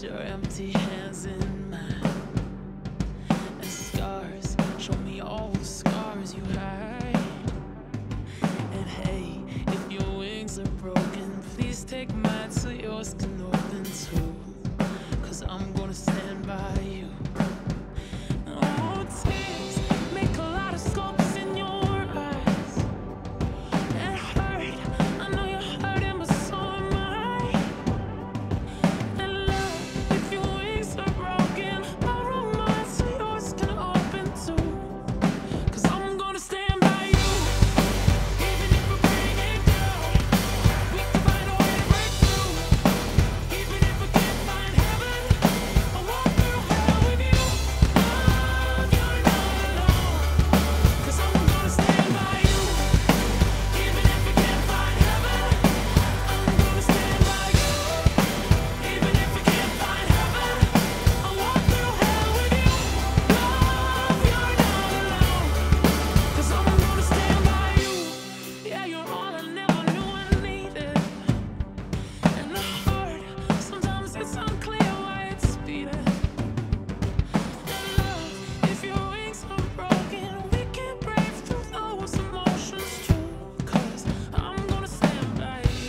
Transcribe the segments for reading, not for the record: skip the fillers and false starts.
Put your empty hands in mine, and scars, show me all the scars you hide. And hey, if your wings are broken, please take mine so yours can open too. 'Cause I'm gonna stand by you. Oh, tears make a lot of scopes in your eyes. It hurt, I know you're hurting, but so am I. And love, if your wings are broken, borrow mine so yours can open too. 'Cause I'm gonna stand by you, even if we're breaking down. We can find a way to break through, even if we can't find heaven. I'll walk through hell with you. Love, you're not alone. 'Cause I'm gonna stand by you, even if we can't find heaven. I'm gonna stand by you, even if we can't find heaven. I'll walk through hell with you. Love, you're not alone. 'Cause I'm gonna stand by you. Yeah, you're all I never knew I needed. And the heart, sometimes it's unclear why it's beating. And love, if your wings are broken, we can break through those emotions too. 'Cause I'm gonna stand by you.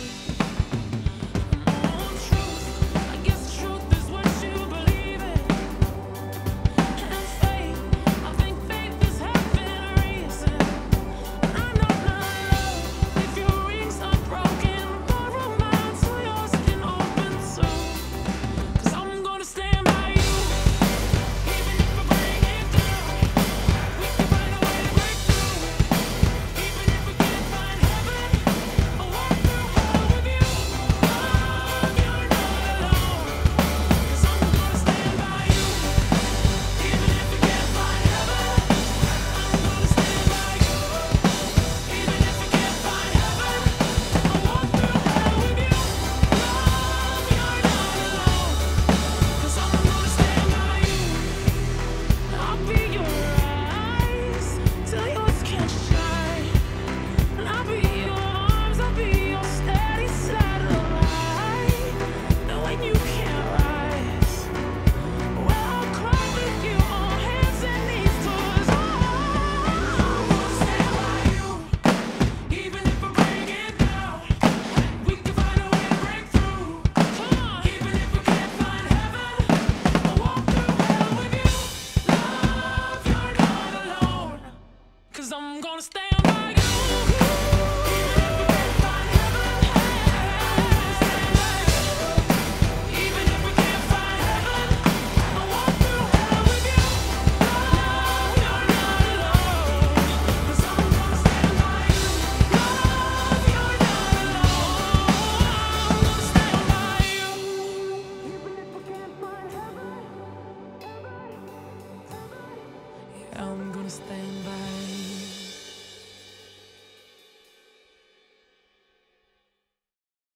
Oh, truth, I guess truth is what you believe in. And faith, I think faith is having a reason. I know my love, if your wings are broken, borrow mine so yours can open too. 'Cause I'm gonna stand by you, even if we break it down. We can find a way to break through, even if we can't find heaven. I'll walk through hell with you. Love, you're not alone. 'Cause I'm gonna stand by you, even if we can't find heaven. I'm gonna stand by you, even if we can't find heaven. I'll walk through hell with you. Love, you're not alone. 'Cause I'm gonna stand by you. I'll be your eyes till yours can't shine. And I'll be your arms, I'll be your steady satellite. And when you can't rise, well, I'll cry with you on hands and knees, 'cause I'm gonna stand by you, even if we break it down. We can find a way to break through. Come on, even if we can't find heaven, I'll walk through hell with you. Love, you're not alone. 'Cause I'm gonna stand by you, even if we can't find heaven. Even if we can't find heaven, I'll walk through hell with you. Love, you're not alone. 'Cause I'm gonna stand by you. Love, you're not alone. I'm gonna stand by you, even if we can't find heaven. Yeah, I'm gonna stand by you.